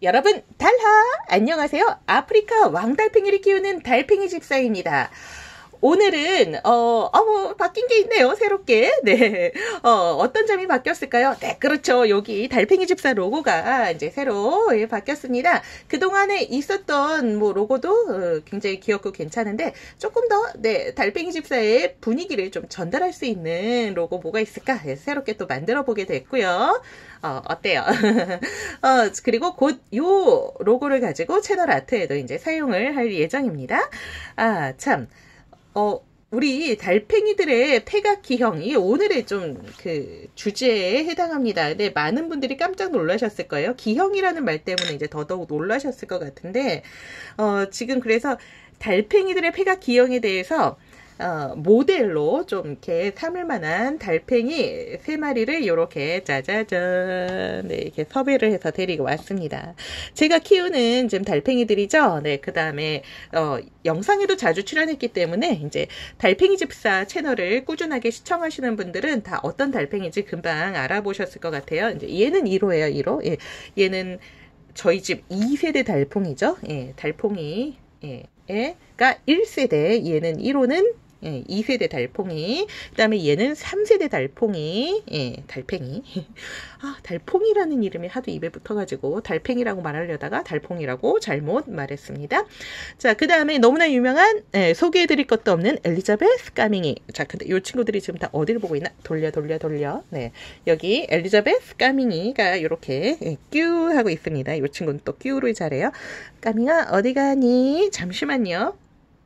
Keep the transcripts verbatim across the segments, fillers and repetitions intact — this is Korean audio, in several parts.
여러분 달하 안녕하세요. 아프리카 왕달팽이를 키우는 달팽이 집사입니다. 오늘은 어, 어 뭐, 바뀐 게 있네요. 새롭게. 네. 어, 어떤 점이 바뀌었을까요? 네, 그렇죠. 여기 달팽이 집사 로고가 이제 새로 예, 바뀌었습니다. 그동안에 있었던 뭐 로고도 어, 굉장히 귀엽고 괜찮은데 조금 더 네, 달팽이 집사의 분위기를 좀 전달할 수 있는 로고 뭐가 있을까? 네, 새롭게 또 만들어 보게 됐고요. 어, 어때요? 어, 그리고 곧 요 로고를 가지고 채널 아트에도 이제 사용을 할 예정입니다. 아, 참. 어, 우리 달팽이들의 폐각기형이 오늘의 좀 그 주제에 해당합니다. 근데 많은 분들이 깜짝 놀라셨을 거예요. 기형이라는 말 때문에 이제 더더욱 놀라셨을 것 같은데, 어, 지금 그래서 달팽이들의 폐각기형에 대해서 어, 모델로 좀 이렇게 삼을 만한 달팽이 세 마리를 이렇게 짜자잔 네, 이렇게 섭외를 해서 데리고 왔습니다. 제가 키우는 지금 달팽이들이죠. 네, 그 다음에 어, 영상에도 자주 출연했기 때문에 이제 달팽이 집사 채널을 꾸준하게 시청하시는 분들은 다 어떤 달팽이인지 금방 알아보셨을 것 같아요. 이제 얘는 일 호예요, 일 호. 예, 얘는 저희 집 이 세대 달팽이죠. 예, 달팽이. 예, 가 일 세대, 얘는 일 호는 예, 이 세대 달팽이, 그 다음에 얘는 삼 세대 달팽이, 예, 달팽이. 아, 달팽이라는 이름이 하도 입에 붙어가지고 달팽이라고 말하려다가 달팽이라고 잘못 말했습니다. 자, 그 다음에 너무나 유명한, 예, 소개해드릴 것도 없는 엘리자베스 까밍이. 자, 근데 이 친구들이 지금 다 어디를 보고 있나? 돌려, 돌려, 돌려. 네. 여기 엘리자베스 까밍이가 이렇게, 예, 뀨 하고 있습니다. 이 친구는 또 뀨를 잘해요. 까밍아, 어디 가니? 잠시만요.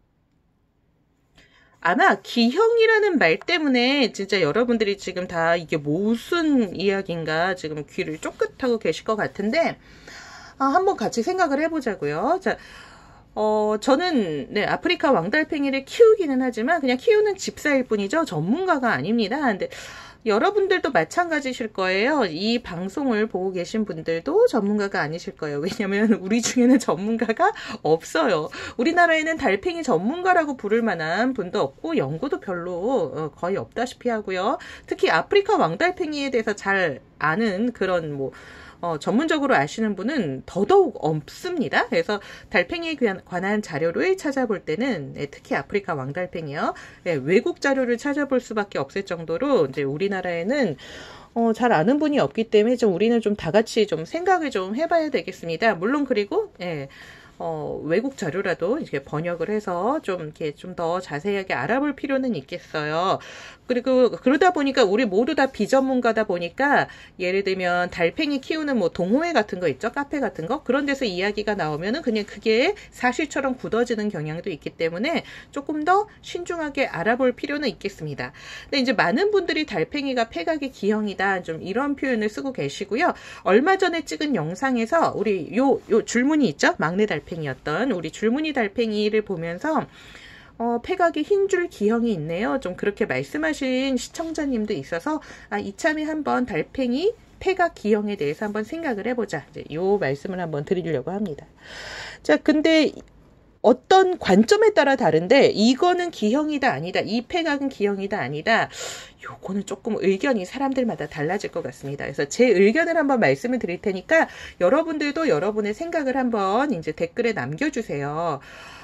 아마 기형이라는 말 때문에 진짜 여러분들이 지금 다 이게 무슨 이야기인가 지금 귀를 쫑긋하고 계실 것 같은데, 아, 한번 같이 생각을 해보자고요. 자, 어, 저는 네, 아프리카 왕달팽이를 키우기는 하지만 그냥 키우는 집사일 뿐이죠. 전문가가 아닙니다. 근데 여러분들도 마찬가지실 거예요. 이 방송을 보고 계신 분들도 전문가가 아니실 거예요. 왜냐면 우리 중에는 전문가가 없어요. 우리나라에는 달팽이 전문가라고 부를 만한 분도 없고 연구도 별로 거의 없다시피 하고요. 특히 아프리카 왕달팽이에 대해서 잘 아는 그런 뭐 어, 전문적으로 아시는 분은 더더욱 없습니다. 그래서 달팽이에 관한 자료를 찾아볼 때는 네, 특히 아프리카 왕달팽이요. 네, 외국 자료를 찾아볼 수밖에 없을 정도로 이제 우리나라에는 어, 잘 아는 분이 없기 때문에 좀 우리는 좀 다 같이 좀 생각을 좀 해봐야 되겠습니다. 물론 그리고 예. 어, 외국 자료라도 이렇게 번역을 해서 좀 이렇게 좀 더 자세하게 알아볼 필요는 있겠어요. 그리고 그러다 보니까 우리 모두 다 비전문가다 보니까 예를 들면 달팽이 키우는 뭐 동호회 같은 거 있죠? 카페 같은 거? 그런 데서 이야기가 나오면은 그냥 그게 사실처럼 굳어지는 경향도 있기 때문에 조금 더 신중하게 알아볼 필요는 있겠습니다. 근데 이제 많은 분들이 달팽이가 폐각의 기형이다. 좀 이런 표현을 쓰고 계시고요. 얼마 전에 찍은 영상에서 우리 요, 요 줄무늬 있죠? 막내 달팽이였던 우리 줄무늬 달팽이를 보면서 어, 폐각이 흰줄 기형이 있네요. 좀 그렇게 말씀하신 시청자님도 있어서 아, 이참에 한번 달팽이 폐각 기형에 대해서 한번 생각을 해보자. 이제 요 말씀을 한번 드리려고 합니다. 자, 근데 어떤 관점에 따라 다른데 이거는 기형이다 아니다. 이 폐각은 기형이다 아니다. 요거는 조금 의견이 사람들마다 달라질 것 같습니다. 그래서 제 의견을 한번 말씀을 드릴 테니까 여러분들도 여러분의 생각을 한번 이제 댓글에 남겨주세요.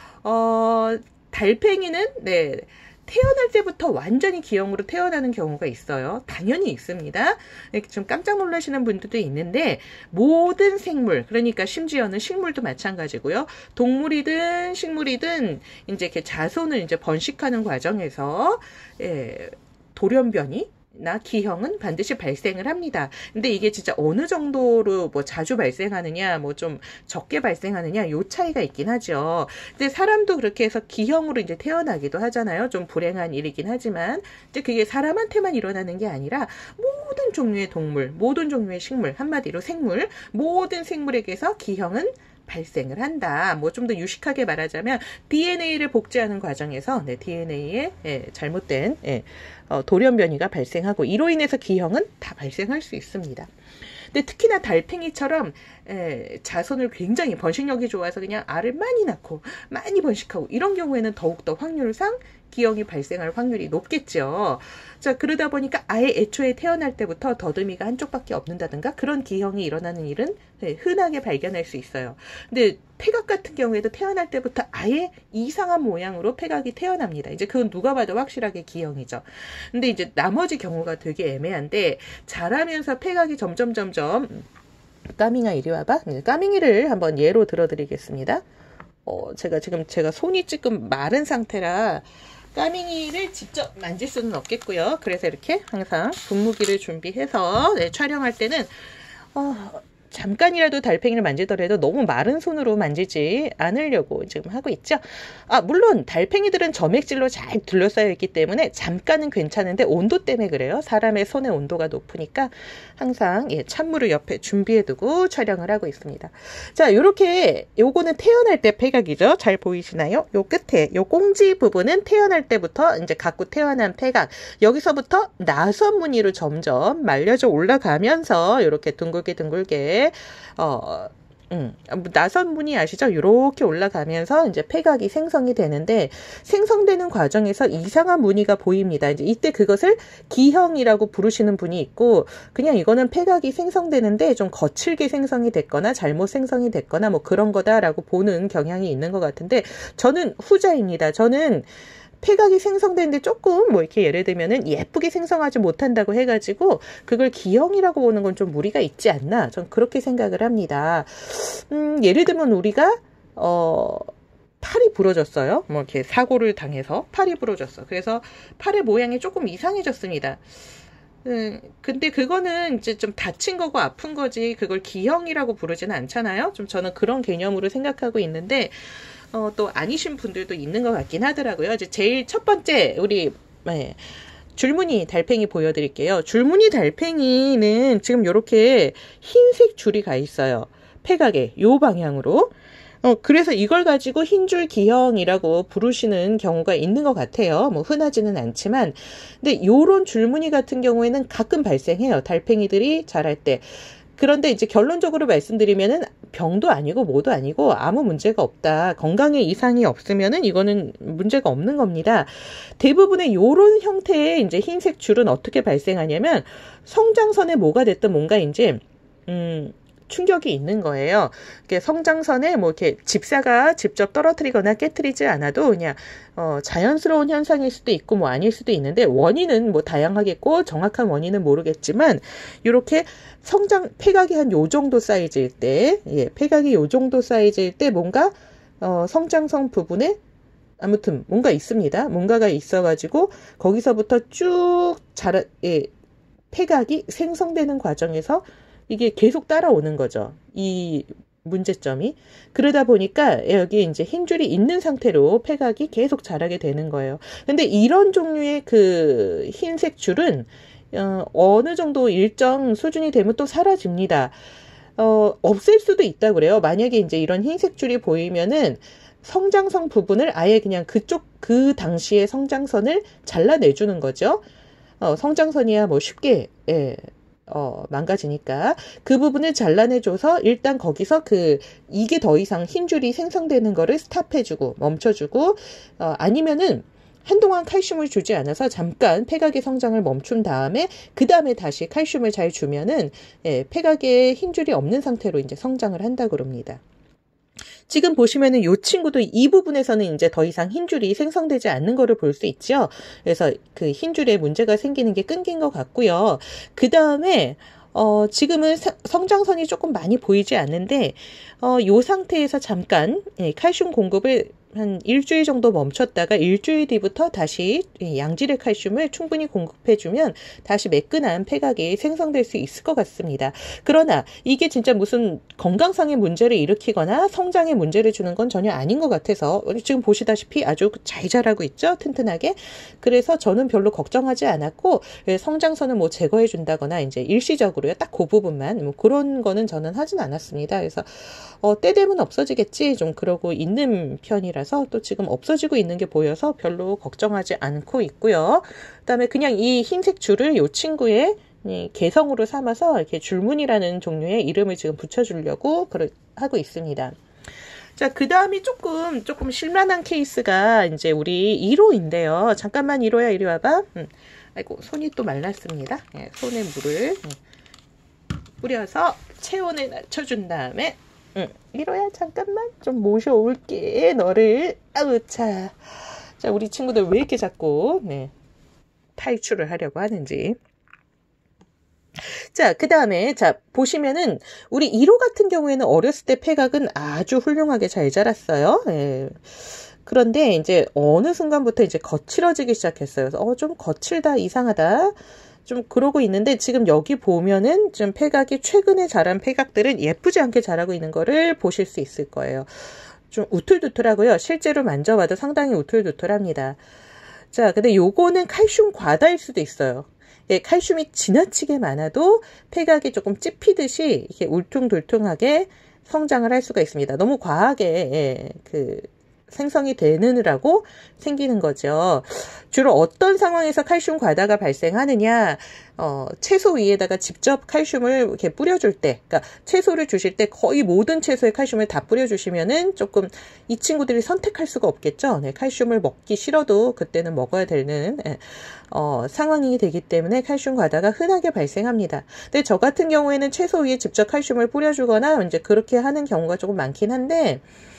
어, 달팽이는 네. 태어날 때부터 완전히 기형으로 태어나는 경우가 있어요. 당연히 있습니다. 좀 깜짝 놀라시는 분들도 있는데 모든 생물, 그러니까 심지어는 식물도 마찬가지고요. 동물이든 식물이든 이제 이렇게 자손을 이제 번식하는 과정에서 예, 돌연변이 나 기형은 반드시 발생을 합니다. 근데 이게 진짜 어느 정도로 뭐 자주 발생하느냐, 뭐 좀 적게 발생하느냐, 요 차이가 있긴 하죠. 근데 사람도 그렇게 해서 기형으로 이제 태어나기도 하잖아요. 좀 불행한 일이긴 하지만, 이제 그게 사람한테만 일어나는 게 아니라 모든 종류의 동물, 모든 종류의 식물, 한마디로 생물, 모든 생물에게서 기형은 발생을 한다. 뭐 좀 더 유식하게 말하자면 디엔에이를 복제하는 과정에서 네, 디엔에이에 예, 잘못된 예, 어, 돌연변이가 발생하고 이로 인해서 기형은 다 발생할 수 있습니다. 근데 특히나 달팽이처럼 예, 자손을 굉장히 번식력이 좋아서 그냥 알을 많이 낳고 많이 번식하고 이런 경우에는 더욱더 확률상 기형이 발생할 확률이 높겠죠. 자, 그러다 보니까 아예 애초에 태어날 때부터 더듬이가 한쪽밖에 없는다든가 그런 기형이 일어나는 일은 흔하게 발견할 수 있어요. 근데 폐각 같은 경우에도 태어날 때부터 아예 이상한 모양으로 폐각이 태어납니다. 이제 그건 누가 봐도 확실하게 기형이죠. 근데 이제 나머지 경우가 되게 애매한데 자라면서 폐각이 점점 점점 까밍아 이리 와봐. 까밍이를 한번 예로 들어드리겠습니다. 어, 제가 지금 제가 손이 조금 마른 상태라 까밍이를 직접 만질 수는 없겠고요. 그래서 이렇게 항상 분무기를 준비해서 네, 촬영할 때는 어, 잠깐이라도 달팽이를 만지더라도 너무 마른 손으로 만지지 않으려고 지금 하고 있죠. 아, 물론 달팽이들은 점액질로 잘 둘러싸여 있기 때문에 잠깐은 괜찮은데 온도 때문에 그래요. 사람의 손의 온도가 높으니까 항상 예, 찬물을 옆에 준비해두고 촬영을 하고 있습니다. 자, 요렇게 요거는 태어날 때 폐각이죠. 잘 보이시나요? 요 끝에 요 꽁지 부분은 태어날 때부터 이제 갖고 태어난 폐각. 여기서부터 나선 무늬로 점점 말려져 올라가면서 이렇게 둥글게 둥글게 어, 음, 나선 무늬 아시죠? 이렇게 올라가면서 이제 폐각이 생성이 되는데 생성되는 과정에서 이상한 무늬가 보입니다. 이제 이때 그것을 기형이라고 부르시는 분이 있고 그냥 이거는 폐각이 생성되는데 좀 거칠게 생성이 됐거나 잘못 생성이 됐거나 뭐 그런 거다라고 보는 경향이 있는 것 같은데 저는 후자입니다. 저는 폐각이 생성되는데 조금 뭐 이렇게 예를 들면은 예쁘게 생성하지 못한다고 해가지고 그걸 기형이라고 보는 건 좀 무리가 있지 않나 전 그렇게 생각을 합니다. 음, 예를 들면 우리가 어 팔이 부러졌어요. 뭐 이렇게 사고를 당해서 팔이 부러졌어. 그래서 팔의 모양이 조금 이상해졌습니다. 음, 근데 그거는 이제 좀 다친 거고 아픈 거지 그걸 기형이라고 부르지는 않잖아요. 좀 저는 그런 개념으로 생각하고 있는데 어, 또 아니신 분들도 있는 것 같긴 하더라고요. 이제 제일 첫 번째 우리 네, 줄무늬 달팽이 보여드릴게요. 줄무늬 달팽이는 지금 이렇게 흰색 줄이 가 있어요. 폐각에 요 방향으로. 어, 그래서 이걸 가지고 흰줄 기형이라고 부르시는 경우가 있는 것 같아요. 뭐 흔하지는 않지만. 근데 요런 줄무늬 같은 경우에는 가끔 발생해요. 달팽이들이 자랄 때. 그런데 이제 결론적으로 말씀드리면은 병도 아니고 뭐도 아니고 아무 문제가 없다. 건강에 이상이 없으면은 이거는 문제가 없는 겁니다. 대부분의 요런 형태의 이제 흰색 줄은 어떻게 발생하냐면 성장선에 뭐가 됐든 뭔가 이제 음 충격이 있는 거예요. 이렇게 성장선에 뭐 이렇게 집사가 직접 떨어뜨리거나 깨트리지 않아도 그냥 어, 자연스러운 현상일 수도 있고 뭐 아닐 수도 있는데 원인은 뭐 다양하겠고 정확한 원인은 모르겠지만 이렇게 성장 폐각이 한 요 정도 사이즈일 때, 예, 폐각이 요 정도 사이즈일 때 뭔가 어, 성장선 부분에 아무튼 뭔가 있습니다. 뭔가가 있어가지고 거기서부터 쭉 자라 예, 폐각이 생성되는 과정에서 이게 계속 따라오는 거죠. 이 문제점이. 그러다 보니까 여기 이제 흰 줄이 있는 상태로 폐각이 계속 자라게 되는 거예요. 근데 이런 종류의 그 흰색 줄은 어, 어느 정도 일정 수준이 되면 또 사라집니다. 어, 없앨 수도 있다고 그래요. 만약에 이제 이런 흰색 줄이 보이면은 성장선 부분을 아예 그냥 그쪽 그 당시의 성장선을 잘라내주는 거죠. 어, 성장선이야 뭐 쉽게 예. 어, 망가지니까 그 부분을 잘라내줘서 일단 거기서 그 이게 더 이상 흰 줄이 생성되는 거를 스탑해주고 멈춰주고 어, 아니면은 한동안 칼슘을 주지 않아서 잠깐 폐각의 성장을 멈춘 다음에 그 다음에 다시 칼슘을 잘 주면은 예, 폐각에 흰 줄이 없는 상태로 이제 성장을 한다고 그럽니다. 지금 보시면은 이 친구도 이 부분에서는 이제 더 이상 흰줄이 생성되지 않는 거를 볼 수 있죠. 그래서 그 흰줄에 문제가 생기는 게 끊긴 것 같고요. 그 다음에 어, 지금은 사, 성장선이 조금 많이 보이지 않는데 어, 이 상태에서 잠깐 예, 칼슘 공급을 한 일주일 정도 멈췄다가 일주일 뒤부터 다시 양질의 칼슘을 충분히 공급해주면 다시 매끈한 폐각이 생성될 수 있을 것 같습니다. 그러나 이게 진짜 무슨 건강상의 문제를 일으키거나 성장에 문제를 주는 건 전혀 아닌 것 같아서 지금 보시다시피 아주 잘 자라고 있죠. 튼튼하게. 그래서 저는 별로 걱정하지 않았고 성장선을 뭐 제거해 준다거나 이제 일시적으로요. 딱 그 부분만 뭐 그런 거는 저는 하진 않았습니다. 그래서 어, 때 되면 없어지겠지 좀 그러고 있는 편이라 또 지금 없어지고 있는 게 보여서 별로 걱정하지 않고 있고요. 그 다음에 그냥 이 흰색 줄을 이 친구의 개성으로 삼아서 이렇게 줄무늬라는 종류의 이름을 지금 붙여주려고 하고 있습니다. 자, 그 다음이 조금, 조금 실만한 케이스가 이제 우리 일 호인데요. 잠깐만 일 호야, 이리 와봐. 음. 아이고, 손이 또 말랐습니다. 예, 손에 물을 음. 뿌려서 체온을 낮춰준 다음에, 음. 일 호야, 잠깐만 좀 모셔올게, 너를. 아우, 자. 자, 우리 친구들 왜 이렇게 자꾸, 네, 탈출을 하려고 하는지. 자, 그 다음에, 자, 보시면은, 우리 일 호 같은 경우에는 어렸을 때 폐각은 아주 훌륭하게 잘 자랐어요. 예. 그런데 이제 어느 순간부터 이제 거칠어지기 시작했어요. 그래서 어, 좀 거칠다, 이상하다. 좀 그러고 있는데, 지금 여기 보면은 좀 폐각이 최근에 자란 폐각들은 예쁘지 않게 자라고 있는 거를 보실 수 있을 거예요. 좀 우툴두툴하고요. 실제로 만져봐도 상당히 우툴두툴합니다. 자, 근데 요거는 칼슘 과다일 수도 있어요. 예, 칼슘이 지나치게 많아도 폐각이 조금 찝히듯이 이렇게 울퉁불퉁하게 성장을 할 수가 있습니다. 너무 과하게, 예, 그, 생성이 되느라고 생기는 거죠. 주로 어떤 상황에서 칼슘 과다가 발생하느냐, 어, 채소 위에다가 직접 칼슘을 이렇게 뿌려줄 때, 그러니까 채소를 주실 때 거의 모든 채소에 칼슘을 다 뿌려주시면은 조금 이 친구들이 선택할 수가 없겠죠. 네, 칼슘을 먹기 싫어도 그때는 먹어야 되는, 예, 어, 상황이 되기 때문에 칼슘 과다가 흔하게 발생합니다. 근데 저 같은 경우에는 채소 위에 직접 칼슘을 뿌려주거나 이제 그렇게 하는 경우가 조금 많긴 한데,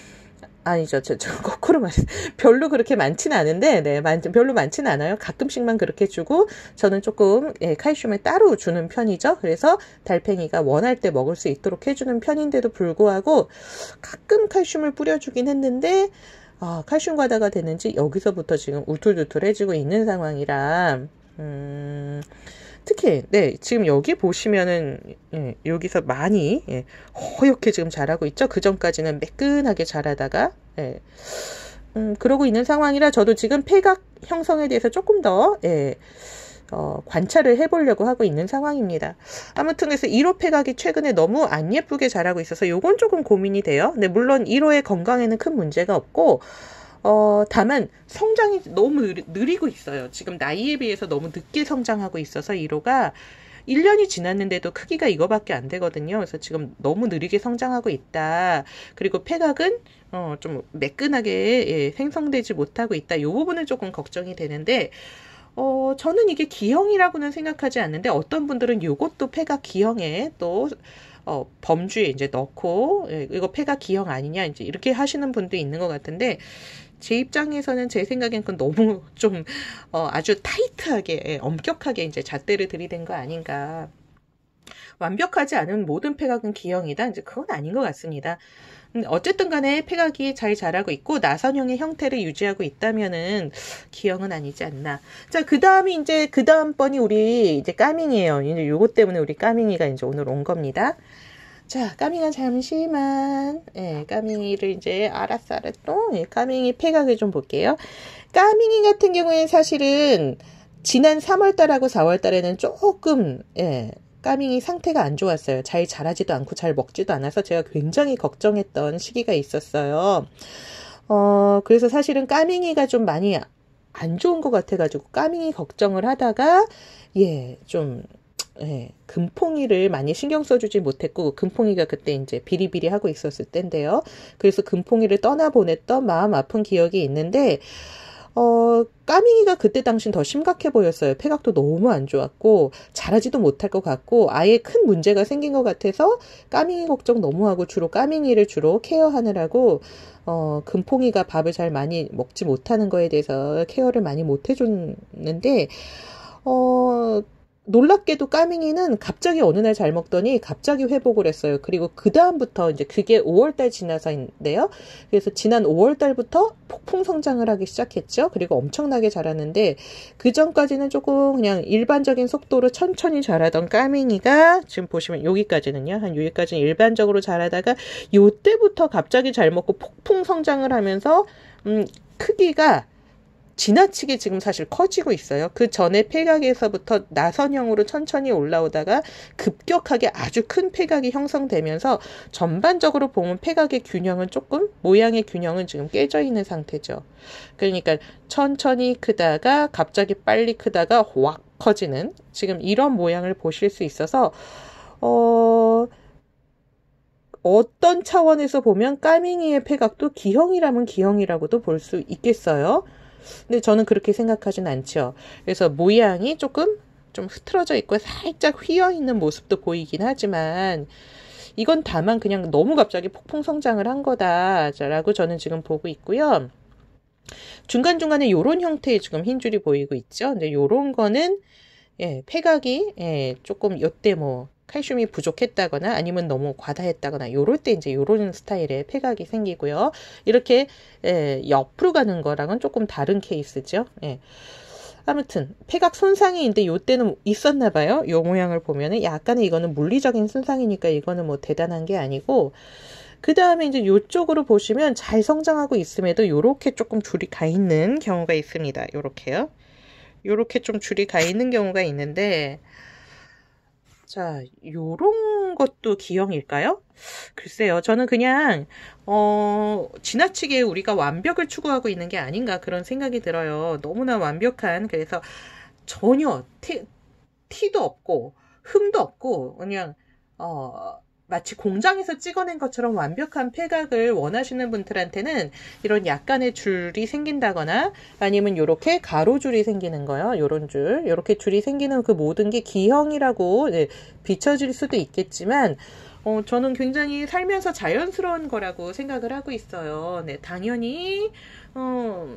아니죠. 저, 저, 거꾸로 말, 별로 그렇게 많지는 않은데, 네, 많, 별로 많지는 않아요. 가끔씩만 그렇게 주고, 저는 조금, 예, 칼슘을 따로 주는 편이죠. 그래서 달팽이가 원할 때 먹을 수 있도록 해주는 편인데도 불구하고, 가끔 칼슘을 뿌려주긴 했는데, 아, 칼슘 과다가 됐는지 여기서부터 지금 울툴두툴해지고 있는 상황이라, 음, 특히, 네, 지금 여기 보시면은, 예, 여기서 많이, 예, 허옇게 지금 자라고 있죠? 그 전까지는 매끈하게 자라다가, 예, 음, 그러고 있는 상황이라 저도 지금 폐각 형성에 대해서 조금 더, 예, 어, 관찰을 해보려고 하고 있는 상황입니다. 아무튼 그래서 일 호 폐각이 최근에 너무 안 예쁘게 자라고 있어서 요건 조금 고민이 돼요. 근데 물론 일 호의 건강에는 큰 문제가 없고, 어, 다만 성장이 너무 느리, 느리고 있어요. 지금 나이에 비해서 너무 늦게 성장하고 있어서 일 호가 일 년이 지났는데도 크기가 이거밖에 안 되거든요. 그래서 지금 너무 느리게 성장하고 있다. 그리고 폐각은 어, 좀 매끈하게, 예, 생성되지 못하고 있다. 이 부분은 조금 걱정이 되는데, 어, 저는 이게 기형이라고는 생각하지 않는데, 어떤 분들은 이것도 폐각 기형에 또 어, 범주에 이제 넣고, 예, 이거 폐각 기형 아니냐, 이제 이렇게 하시는 분도 있는 것 같은데, 제 입장에서는 제 생각엔 그건 너무 좀, 어, 아주 타이트하게, 예, 엄격하게 이제 잣대를 들이댄 거 아닌가. 완벽하지 않은 모든 폐각은 기형이다. 이제 그건 아닌 것 같습니다. 어쨌든 간에 폐각이 잘 자라고 있고 나선형의 형태를 유지하고 있다면은 기형은 아니지 않나. 자, 그 다음이 이제 그 다음 번이 우리 이제 까밍이에요. 이제 요것 때문에 우리 까밍이가 이제 오늘 온 겁니다. 자, 까밍아 잠시만. 예, 까밍이를 이제 알았어, 알았어. 예, 까밍이 폐각을 좀 볼게요. 까밍이 같은 경우에는 사실은 지난 삼월 달하고 사월 달에는 조금, 예, 까밍이 상태가 안 좋았어요. 잘 자라지도 않고 잘 먹지도 않아서 제가 굉장히 걱정했던 시기가 있었어요. 어, 그래서 사실은 까밍이가 좀 많이 안 좋은 것 같아가지고 까밍이 걱정을 하다가, 예, 좀, 예, 금퐁이를 많이 신경 써주지 못했고, 금퐁이가 그때 이제 비리비리 하고 있었을 때인데요. 그래서 금퐁이를 떠나보냈던 마음 아픈 기억이 있는데, 어, 까밍이가 그때 당신 더 심각해 보였어요. 폐각도 너무 안 좋았고, 자라지도 못할 것 같고, 아예 큰 문제가 생긴 것 같아서, 까밍이 걱정 너무 하고, 주로 까밍이를 주로 케어하느라고, 어, 금퐁이가 밥을 잘 많이 먹지 못하는 거에 대해서 케어를 많이 못 해줬는데, 어, 놀랍게도 까밍이는 갑자기 어느 날 잘 먹더니 갑자기 회복을 했어요. 그리고 그 다음부터 이제 그게 오월 달 지나서인데요. 그래서 지난 오월 달부터 폭풍 성장을 하기 시작했죠. 그리고 엄청나게 자랐는데 그 전까지는 조금 그냥 일반적인 속도로 천천히 자라던 까밍이가 지금 보시면 여기까지는요. 한 여기까지는 일반적으로 자라다가 요때부터 갑자기 잘 먹고 폭풍 성장을 하면서 음, 크기가 지나치게 지금 사실 커지고 있어요. 그 전에 폐각에서부터 나선형으로 천천히 올라오다가 급격하게 아주 큰 폐각이 형성되면서 전반적으로 보면 폐각의 균형은 조금, 모양의 균형은 지금 깨져 있는 상태죠. 그러니까 천천히 크다가 갑자기 빨리 크다가 확 커지는 지금 이런 모양을 보실 수 있어서 어, 어떤 차원에서 보면 까밍이의 폐각도 기형이라면 기형이라고도 볼 수 있겠어요. 근데 저는 그렇게 생각하진 않죠. 그래서 모양이 조금 좀 흐트러져 있고 살짝 휘어 있는 모습도 보이긴 하지만 이건 다만 그냥 너무 갑자기 폭풍 성장을 한 거다라고 저는 지금 보고 있고요. 중간중간에 요런 형태의 지금 흰줄이 보이고 있죠. 근데 요런 거는 예, 폐각이 예, 조금 요때 뭐 칼슘이 부족했다거나 아니면 너무 과다했다거나 요럴 때 이제 요런 스타일의 폐각이 생기고요. 이렇게 예, 옆으로 가는 거랑은 조금 다른 케이스죠. 예. 아무튼 폐각 손상이 있는데 요때는 있었나 봐요. 요 모양을 보면은 약간의 이거는 물리적인 손상이니까 이거는 뭐 대단한 게 아니고 그 다음에 이제 요쪽으로 보시면 잘 성장하고 있음에도 요렇게 조금 줄이 가 있는 경우가 있습니다. 요렇게요. 요렇게 좀 줄이 가 있는 경우가 있는데 자, 요런 것도 기형일까요? 글쎄요. 저는 그냥 어, 지나치게 우리가 완벽을 추구하고 있는 게 아닌가 그런 생각이 들어요. 너무나 완벽한 그래서 전혀 티, 티도 없고 흠도 없고 그냥 어, 마치 공장에서 찍어낸 것처럼 완벽한 폐각을 원하시는 분들한테는 이런 약간의 줄이 생긴다거나 아니면 이렇게 가로줄이 생기는 거요. 요런 줄. 이렇게 줄이 생기는 그 모든 게 기형이라고 네, 비춰질 수도 있겠지만 어, 저는 굉장히 살면서 자연스러운 거라고 생각을 하고 있어요. 네, 당연히 어,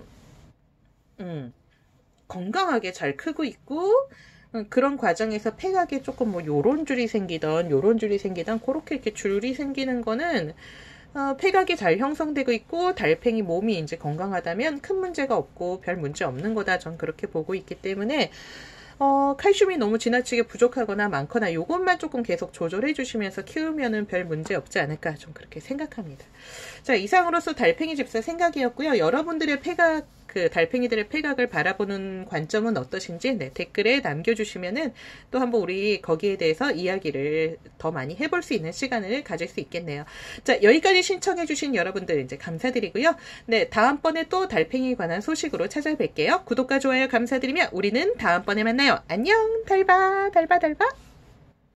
음, 건강하게 잘 크고 있고 그런 과정에서 폐각에 조금 뭐 요런 줄이 생기던 요런 줄이 생기던 그렇게 이렇게 줄이 생기는 거는 어, 폐각이 잘 형성되고 있고 달팽이 몸이 이제 건강하다면 큰 문제가 없고 별 문제 없는 거다. 전 그렇게 보고 있기 때문에 어, 칼슘이 너무 지나치게 부족하거나 많거나 요것만 조금 계속 조절해 주시면서 키우면은 별 문제 없지 않을까 좀 그렇게 생각합니다. 자, 이상으로서 달팽이 집사 생각이었고요. 여러분들의 폐각 그 달팽이들의 폐각을 바라보는 관점은 어떠신지 네, 댓글에 남겨주시면은 또 한번 우리 거기에 대해서 이야기를 더 많이 해볼 수 있는 시간을 가질 수 있겠네요. 자, 여기까지 신청해주신 여러분들 이제 감사드리고요. 네, 다음번에 또 달팽이에 관한 소식으로 찾아뵐게요. 구독과 좋아요 감사드리며 우리는 다음번에 만나요. 안녕, 달바, 달바, 달바.